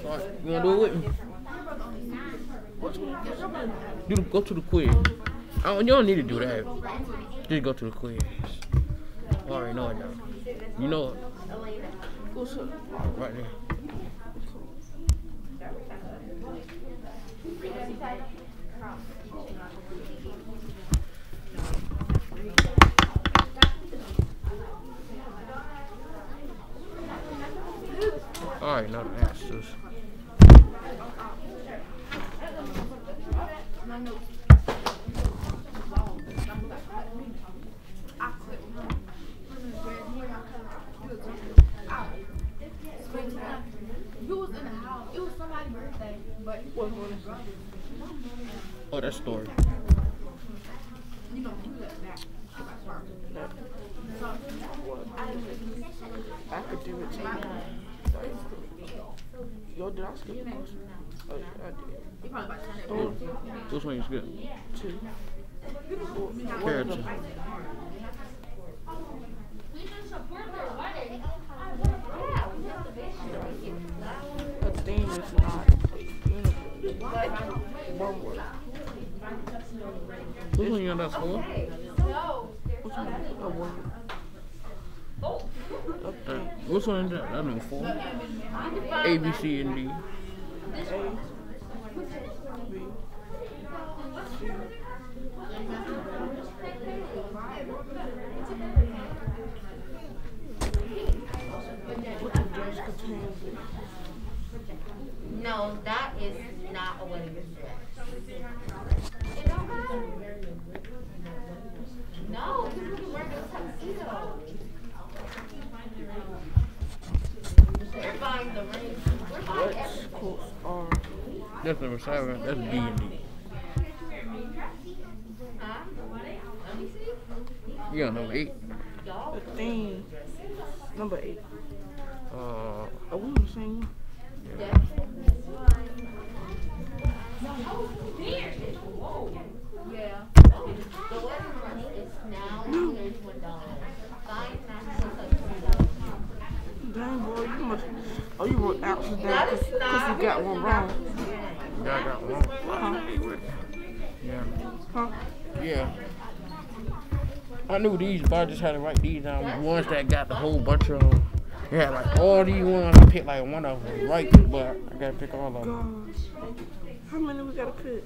Alright, you wanna do it with me? Go to the quiz. You don't need to do that. Just go to the quiz. I already know it now. You know it. What's up? Right there. I already know the answers. You was in the house. It was somebody's birthday, but it wasn't one of his brothers. Oh, that story. You know, you let that. I could do it too. Yo, did I skip the question? Oh, yeah, I did. You probably about to turn it Oh, Which one you skip? 2. Character. The theme is not one word. Which one you got that score? Which one? A word. A thing. Which one is that? That number 4. A, B, C, and D. A, B, C. What the dress contains it? No, that is not a wedding dress. No, you can wear a tuxedo. We're buying the ring. We're buying What everything. quotes are? That's number 7. That's D and D. Huh? Let me see. You got number 8. The theme. Number 8. Uh, Are we on the same one? Yeah. Yeah. The wedding dress is now $31. Buying national tuxedo. Dang, boy, you must. Oh, you wrote Amsterdam That is because not. you got one wrong. yeah, I got one. Huh? Yeah. Huh? Yeah. I knew these, but I just had to write these down. The ones that got the whole bunch of them. They had like all these ones. I picked like one of them right, but I gotta pick all of them. Gosh. How many we gotta pick?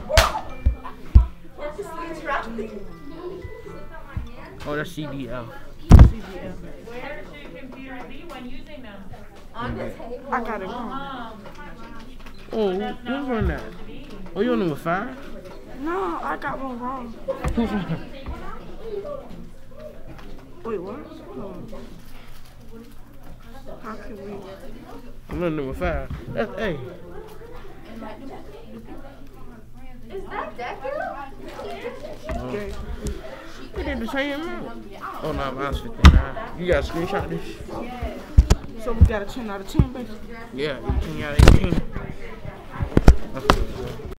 Oh, that's CDL. CBL. Where should your computer be when using them? On the table. I got it wrong. Oh, who's on that? Oh, you on number 5? No, I got one wrong. Who's on? Wait, what? How can we? I'm on number 5. That's A. Is that Decker? Okay. We did the same amount. Oh, no, mine's 59. You got to screenshot this? So we got a 10 out of 10, basically. Yeah, 18 out of 18. That's what it is.